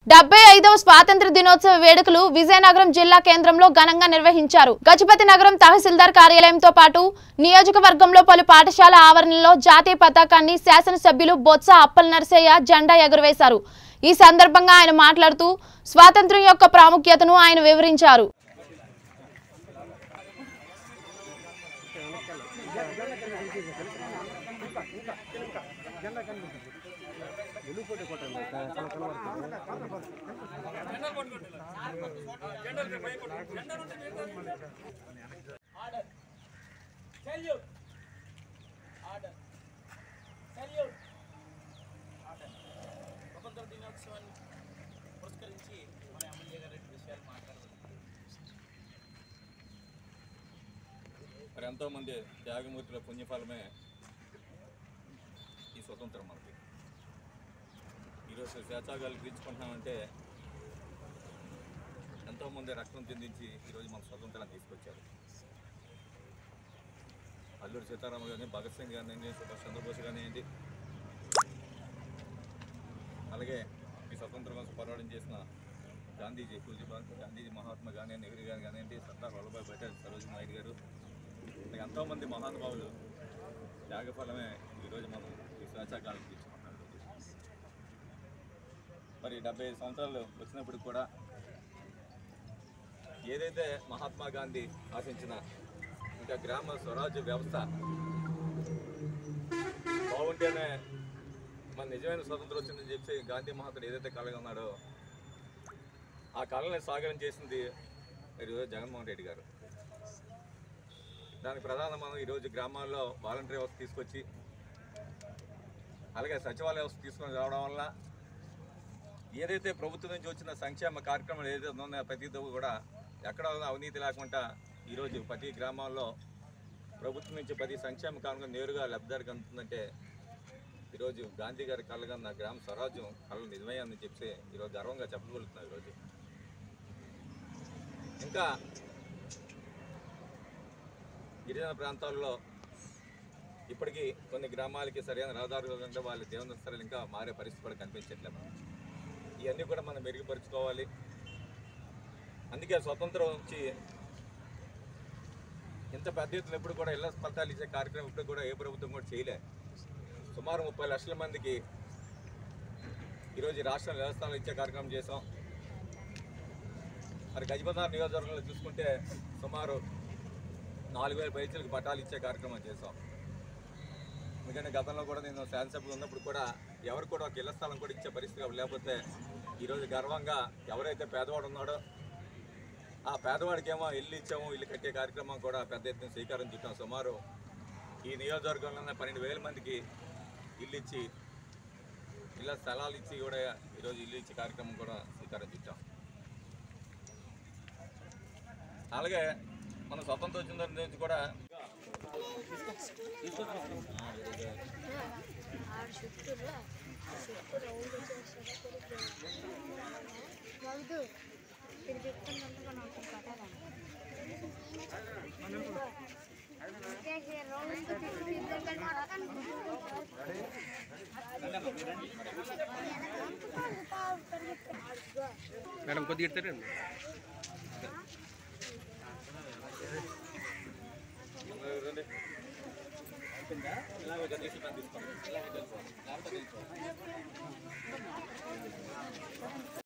75వ స్వాతంత్ర దినోత్సవ వేడుకలు విజయనగరం జిల్లా కేంద్రంలో ఘనంగా నిర్వహించారు. గజపతి నగరం తహసీల్దార్ కార్యాలయంతో పాటు నియోజకవర్గంలో పలు పాఠశాల ఆవరణలో జాతీయ పతాకాన్ని శాసనసభ్యులు బొత్స అప్పలనరసయ్య జెండా ఎగురవేశారు. ఈ సందర్భంగా ఆయన మాట్లాడుతూ స్వాతంత్ర్యం యొక్క ప్రాముఖ్యతను ఆయన వివరించారు. స్వతంత్ర దినోత్సవాన్ని పురస్కరించి మన ఎమ్మెల్యే గారి విషయాలు మాట్లాడవచ్చు. మరి ఎంతోమంది త్యాగమూర్తుల పుణ్యఫలమే ఈ స్వతంత్రం. మనకి ఈరోజు స్వేచ్ఛాగాలు పీల్చుకుంటున్నామంటే ఎంతోమంది రక్తం చెందించి ఈరోజు మన స్వతంత్రాన్ని తీసుకొచ్చారు. అల్లూరి సీతారామ కానీ, భగత్ సింగ్ కానివ్వండి, సుభాష్ చంద్రబోస్ కానివ్వండి, అలాగే ఈ స్వతంత్రం కోసం పోరాటం చేసిన గాంధీజీ, గాంధీజీ, మహాత్మా గాంధీ, నెహ్రూ గారు కానివ్వండి, సర్దార్ వల్లభాయ్ పటేల్, సరోజినీ నాయుడు గారు, ఎంతోమంది మహానుభావులు త్యాగఫలమే ఈరోజు మనం ఈ స్వేచ్ఛాకాలం తీసుకుంటున్నాం. మరి 75 సంవత్సరాలు వచ్చినప్పుడు కూడా ఏదైతే మహాత్మా గాంధీ ఆశించిన ఇంకా గ్రామ స్వరాజ్య వ్యవస్థ బాగుంటేనే మన నిజమైన స్వతంత్రం వచ్చిందని చెప్పి గాంధీ మహాత్ముడు ఏదైతే కళగా ఉన్నాడో ఆ కళని సాగరం చేసింది ఈరోజు జగన్మోహన్ రెడ్డి గారు. దానికి ప్రధాన మనం ఈరోజు గ్రామాల్లో వాలంటరీ వ్యవస్థ తీసుకొచ్చి అలాగే సచివాలయ వ్యవస్థ తీసుకొని రావడం వల్ల ఏదైతే ప్రభుత్వం నుంచి వచ్చిన సంక్షేమ కార్యక్రమాలు ఏదైతే ఉన్నాయో ప్రతిదీ కూడా ఎక్కడ అవినీతి లేకుండా ఈరోజు ప్రతి గ్రామాల్లో ప్రభుత్వం నుంచి ప్రతి సంక్షేమ కార్యక్రమం నేరుగా లబ్ధిదారికి అందుతుందంటే ఈరోజు గాంధీ గారి కళ్ళగా గ్రామ స్వరాజ్యం కళ్ళు నిజమయ్యని చెప్పి ఈరోజు గర్వంగా చెప్పగలుగుతున్నారు. ఈరోజు ఇంకా గిరిజన ప్రాంతాల్లో ఇప్పటికీ కొన్ని గ్రామాలకి సరైన రహదారులు ఉంటే వాళ్ళ జీవన స్థలాలు ఇంకా మారే పరిస్థితి కూడా కనిపించట్లేదు. ఇవన్నీ కూడా మనం మెరుగుపరుచుకోవాలి. అందుకే స్వతంత్రం నుంచి ఇంత పెద్ద ఎత్తున ఎప్పుడు కూడా ఇళ్ల పట్టాలు ఇచ్చే కార్యక్రమం ఇప్పుడు కూడా ఏ ప్రభుత్వం కూడా చేయలే. సుమారు 30 లక్షల మందికి ఈరోజు రాష్ట్ర వ్యవస్థలు ఇచ్చే కార్యక్రమం చేసాం. మరి గజపతి నియోజకవర్గంలో చూసుకుంటే సుమారు 4000 పైసలకు పట్టాలు ఇచ్చే కార్యక్రమం చేసాం. ఎందుకంటే గతంలో కూడా నేను శాసనసభ్యులు ఉన్నప్పుడు కూడా ఎవరు కూడా ఒక ఇళ్ల స్థలం కూడా ఇచ్చే పరిస్థితి లేకపోతే ఈరోజు గర్వంగా ఎవరైతే పేదవాడు ఉన్నాడో ఆ పేదవాడికేమో ఇల్లు ఇచ్చాము, ఇల్లు కట్టే కార్యక్రమం కూడా పెద్ద ఎత్తున శ్రీకారం చుట్టాం. సుమారు ఈ నియోజకవర్గంలో 12,000 మందికి ఇల్లు ఇచ్చి ఇళ్ళ స్థలాలు ఇచ్చి కూడా ఈరోజు ఇల్లు ఇచ్చే కార్యక్రమం కూడా శ్రీకారం చుట్టాం. అలాగే మన స్వతంత్రం వచ్చిన నుంచి కూడా మేడం కొద్దిగా ఇస్తారండి. ఇలాగ తీసుకోండి.